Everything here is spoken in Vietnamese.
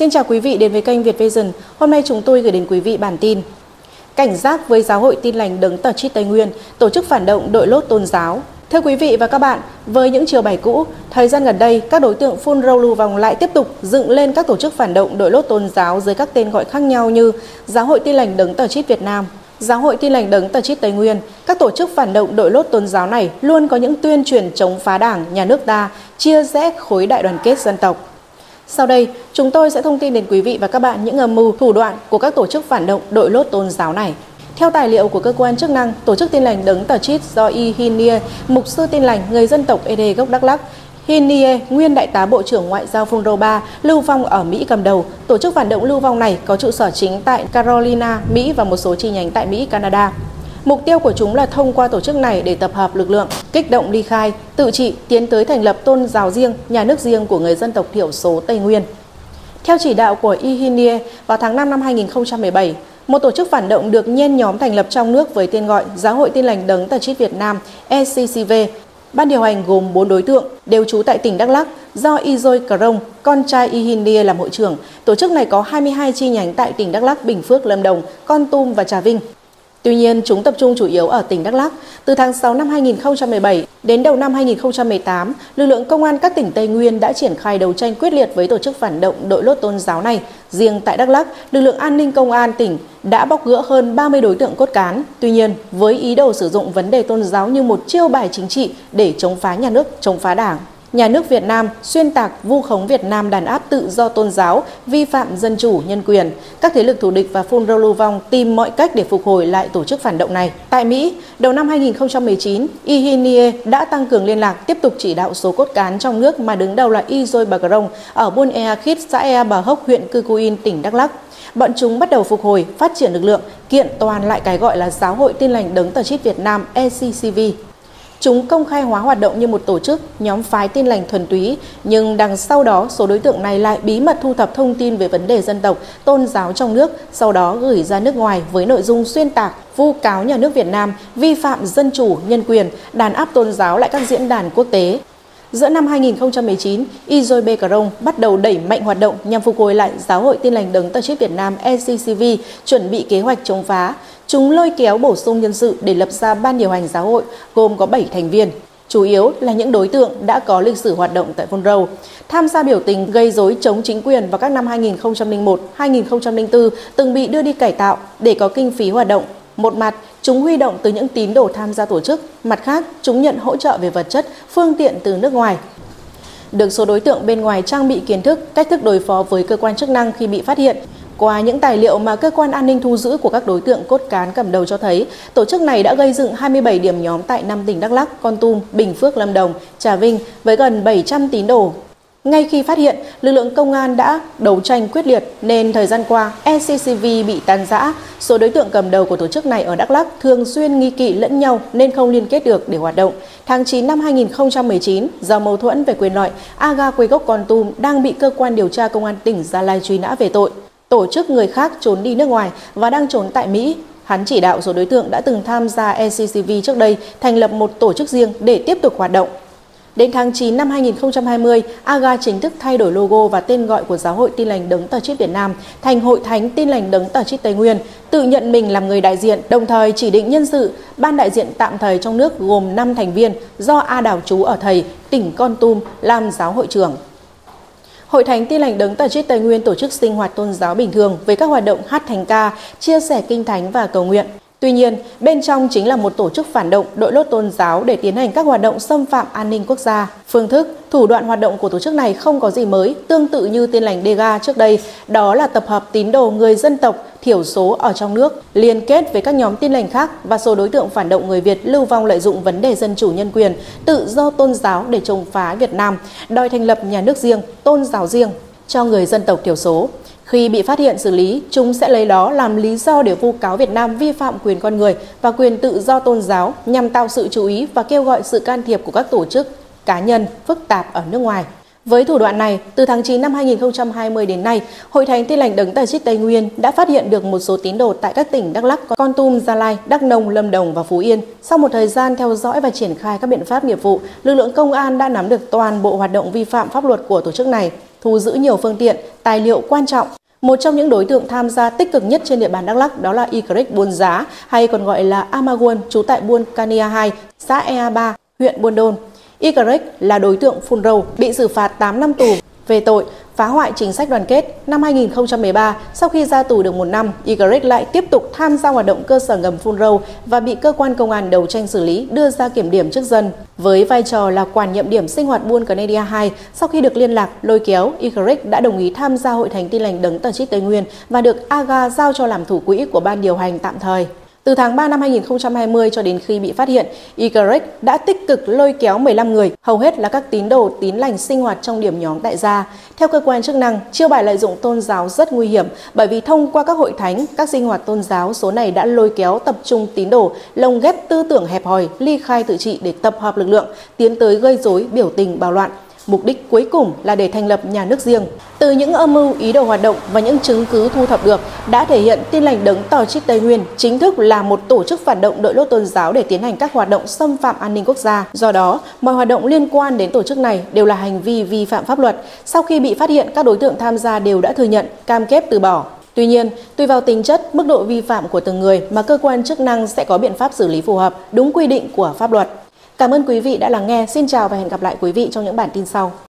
Xin chào quý vị đến với kênh Việt Vision. Hôm nay chúng tôi gửi đến quý vị bản tin cảnh giác với Giáo hội Tin lành Đấng Tờ Trít Tây Nguyên, tổ chức phản động đội lốt tôn giáo. Thưa quý vị và các bạn, với những chiều bài cũ, thời gian gần đây các đối tượng phun râu lưu vong lại tiếp tục dựng lên các tổ chức phản động đội lốt tôn giáo dưới các tên gọi khác nhau như Giáo hội Tin lành Đấng Tờ Trít Việt Nam, Giáo hội Tin lành Đấng Tờ Trít Tây Nguyên. Các tổ chức phản động đội lốt tôn giáo này luôn có những tuyên truyền chống phá Đảng, nhà nước ta, chia rẽ khối đại đoàn kết dân tộc. Sau đây, chúng tôi sẽ thông tin đến quý vị và các bạn những âm mưu, thủ đoạn của các tổ chức phản động đội lốt tôn giáo này. Theo tài liệu của cơ quan chức năng, tổ chức Tin lành Đấng Tờ Trít do Y Hinie, mục sư Tin lành người dân tộc Ede gốc Đắk Lắk, Hinie, nguyên đại tá Bộ trưởng Ngoại giao Phunro Ba, lưu vong ở Mỹ cầm đầu. Tổ chức phản động lưu vong này có trụ sở chính tại Carolina, Mỹ và một số chi nhánh tại Mỹ, Canada. Mục tiêu của chúng là thông qua tổ chức này để tập hợp lực lượng, kích động ly khai, tự trị, tiến tới thành lập tôn giáo riêng, nhà nước riêng của người dân tộc thiểu số Tây Nguyên. Theo chỉ đạo của Y Hinie, vào tháng 5 năm 2017, một tổ chức phản động được nhen nhóm thành lập trong nước với tên gọi Giáo hội Tin lành Đấng Tờ Trít Việt Nam (ECCV). Ban điều hành gồm 4 đối tượng, đều trú tại tỉnh Đắk Lắk, do Izoy Krong, con trai Y Hinie làm hội trưởng. Tổ chức này có 22 chi nhánh tại tỉnh Đắk Lắk, Bình Phước, Lâm Đồng, Kon Tum và Trà Vinh. Tuy nhiên, chúng tập trung chủ yếu ở tỉnh Đắk Lắk. Từ tháng 6 năm 2017 đến đầu năm 2018, lực lượng công an các tỉnh Tây Nguyên đã triển khai đấu tranh quyết liệt với tổ chức phản động đội lốt tôn giáo này. Riêng tại Đắk Lắk, lực lượng an ninh công an tỉnh đã bóc gỡ hơn 30 đối tượng cốt cán. Tuy nhiên, với ý đồ sử dụng vấn đề tôn giáo như một chiêu bài chính trị để chống phá nhà nước, chống phá Đảng, nhà nước Việt Nam, xuyên tạc vu khống Việt Nam đàn áp tự do tôn giáo, vi phạm dân chủ, nhân quyền, các thế lực thù địch và phun râu lưu vong tìm mọi cách để phục hồi lại tổ chức phản động này. Tại Mỹ, đầu năm 2019, Y Hinie đã tăng cường liên lạc, tiếp tục chỉ đạo số cốt cán trong nước mà đứng đầu là Izoy Krong ở Buôn Ea Khít, xã Ea Bà Hốc, huyện Cư Cu In, tỉnh Đắk Lắk. Bọn chúng bắt đầu phục hồi, phát triển lực lượng, kiện toàn lại cái gọi là Giáo hội Tin lành Đấng Tờ Trít Việt Nam (ECCV). Chúng công khai hóa hoạt động như một tổ chức, nhóm phái tin lành thuần túy, nhưng đằng sau đó số đối tượng này lại bí mật thu thập thông tin về vấn đề dân tộc, tôn giáo trong nước, sau đó gửi ra nước ngoài với nội dung xuyên tạc, vu cáo nhà nước Việt Nam vi phạm dân chủ, nhân quyền, đàn áp tôn giáo lại các diễn đàn quốc tế. Giữa năm 2019, Izoy Krong bắt đầu đẩy mạnh hoạt động nhằm phục hồi lại Giáo hội Tin lành Đấng Tờ Trít Việt Nam (ECCV), chuẩn bị kế hoạch chống phá. Chúng lôi kéo bổ sung nhân sự để lập ra ban điều hành giáo hội, gồm có 7 thành viên, chủ yếu là những đối tượng đã có lịch sử hoạt động tại Phun Râu, tham gia biểu tình gây rối chống chính quyền vào các năm 2001, 2004, từng bị đưa đi cải tạo để có kinh phí hoạt động. Một mặt, chúng huy động từ những tín đồ tham gia tổ chức, mặt khác, chúng nhận hỗ trợ về vật chất, phương tiện từ nước ngoài. Được số đối tượng bên ngoài trang bị kiến thức, cách thức đối phó với cơ quan chức năng khi bị phát hiện. Qua những tài liệu mà cơ quan an ninh thu giữ của các đối tượng cốt cán cầm đầu cho thấy, tổ chức này đã gây dựng 27 điểm nhóm tại 5 tỉnh Đắk Lắk, Kon Tum, Bình Phước, Lâm Đồng, Trà Vinh với gần 700 tín đồ. Ngay khi phát hiện, lực lượng công an đã đấu tranh quyết liệt nên thời gian qua ECCV bị tan rã. Số đối tượng cầm đầu của tổ chức này ở Đắk Lắk thường xuyên nghi kỵ lẫn nhau nên không liên kết được để hoạt động. Tháng 9 năm 2019, do mâu thuẫn về quyền lợi, Aga quê gốc Kon Tum đang bị cơ quan điều tra công an tỉnh Gia Lai truy nã về tội tổ chức người khác trốn đi nước ngoài và đang trốn tại Mỹ. Hắn chỉ đạo số đối tượng đã từng tham gia ECCV trước đây thành lập một tổ chức riêng để tiếp tục hoạt động. Đến tháng 9 năm 2020, Aga chính thức thay đổi logo và tên gọi của Giáo hội Tin lành Đấng Tờ Trít Việt Nam thành Hội Thánh Tin lành Đấng Tờ Trít Tây Nguyên, tự nhận mình làm người đại diện, đồng thời chỉ định nhân sự ban đại diện tạm thời trong nước gồm 5 thành viên do A Đào trú ở Thầy, tỉnh Kon Tum làm giáo hội trưởng. Hội Thánh Tin lành Đấng Tờ Trít Tây Nguyên tổ chức sinh hoạt tôn giáo bình thường với các hoạt động hát thánh ca, chia sẻ kinh thánh và cầu nguyện. Tuy nhiên, bên trong chính là một tổ chức phản động đội lốt tôn giáo để tiến hành các hoạt động xâm phạm an ninh quốc gia. Phương thức, thủ đoạn hoạt động của tổ chức này không có gì mới, tương tự như Tin lành Dega trước đây, đó là tập hợp tín đồ người dân tộc thiểu số ở trong nước, liên kết với các nhóm tin lành khác và số đối tượng phản động người Việt lưu vong lợi dụng vấn đề dân chủ nhân quyền, tự do tôn giáo để chống phá Việt Nam, đòi thành lập nhà nước riêng, tôn giáo riêng cho người dân tộc thiểu số. Khi bị phát hiện xử lý, chúng sẽ lấy đó làm lý do để vu cáo Việt Nam vi phạm quyền con người và quyền tự do tôn giáo nhằm tạo sự chú ý và kêu gọi sự can thiệp của các tổ chức, cá nhân phức tạp ở nước ngoài. Với thủ đoạn này, từ tháng 9 năm 2020 đến nay, Hội Thánh Tin lành Đấng Tờ Trít Tây Nguyên đã phát hiện được một số tín đồ tại các tỉnh Đắk Lắk, Kon Tum, Gia Lai, Đắk Nông, Lâm Đồng và Phú Yên. Sau một thời gian theo dõi và triển khai các biện pháp nghiệp vụ, lực lượng công an đã nắm được toàn bộ hoạt động vi phạm pháp luật của tổ chức này, thu giữ nhiều phương tiện, tài liệu quan trọng. Một trong những đối tượng tham gia tích cực nhất trên địa bàn Đắk Lắk đó là Ycret Buôn Giá, hay còn gọi là Amagun, trú tại Buôn Kania 2, xã Ea 3, huyện Buôn Đôn. Ycret là đối tượng phun râu, bị xử phạt 8 năm tù về tội phá hoại chính sách đoàn kết. Năm 2013, sau khi ra tù được 1 năm, Ycret lại tiếp tục tham gia hoạt động cơ sở ngầm phun râu và bị cơ quan công an đấu tranh xử lý, đưa ra kiểm điểm trước dân. Với vai trò là quản nhiệm điểm sinh hoạt Buôn Kania 2, sau khi được liên lạc, lôi kéo, Ycret đã đồng ý tham gia Hội Thánh Tin Lành Đấng Tờ Trích Tây Nguyên và được Aga giao cho làm thủ quỹ của ban điều hành tạm thời. Từ tháng 3 năm 2020 cho đến khi bị phát hiện, Ycret đã tích cực lôi kéo 15 người, hầu hết là các tín đồ tín lành sinh hoạt trong điểm nhóm tại gia. Theo cơ quan chức năng, chiêu bài lợi dụng tôn giáo rất nguy hiểm bởi vì thông qua các hội thánh, các sinh hoạt tôn giáo, số này đã lôi kéo tập trung tín đồ, lồng ghép tư tưởng hẹp hòi, ly khai tự trị để tập hợp lực lượng, tiến tới gây rối, biểu tình, bạo loạn. Mục đích cuối cùng là để thành lập nhà nước riêng. Từ những âm mưu, ý đồ hoạt động và những chứng cứ thu thập được đã thể hiện Tin Lành Đấng Tờ Trích Tây Nguyên chính thức là một tổ chức phản động đội lốt tôn giáo để tiến hành các hoạt động xâm phạm an ninh quốc gia. Do đó, mọi hoạt động liên quan đến tổ chức này đều là hành vi vi phạm pháp luật. Sau khi bị phát hiện, các đối tượng tham gia đều đã thừa nhận, cam kết từ bỏ. Tuy nhiên, tùy vào tính chất, mức độ vi phạm của từng người mà cơ quan chức năng sẽ có biện pháp xử lý phù hợp, đúng quy định của pháp luật. Cảm ơn quý vị đã lắng nghe. Xin chào và hẹn gặp lại quý vị trong những bản tin sau.